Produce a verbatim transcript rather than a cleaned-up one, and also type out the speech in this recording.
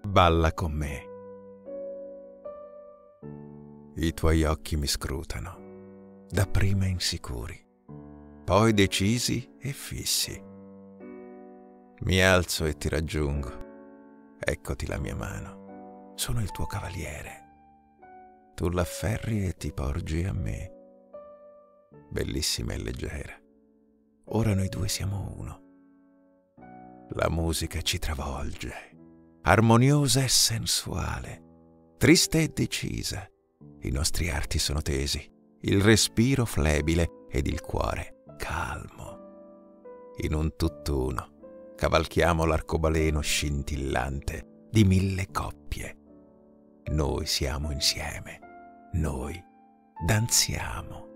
balla con me. I tuoi occhi mi scrutano, dapprima insicuri, poi decisi e fissi. Mi alzo e ti raggiungo, eccoti la mia mano, sono il tuo cavaliere. Tu l'afferri e ti porgi a me, bellissima e leggera. Ora noi due siamo uno. La musica ci travolge, armoniosa e sensuale, triste e decisa. I nostri arti sono tesi, il respiro flebile ed il cuore calmo. In un tutt'uno cavalchiamo l'arcobaleno scintillante di mille coppie. Noi siamo insieme, noi danziamo.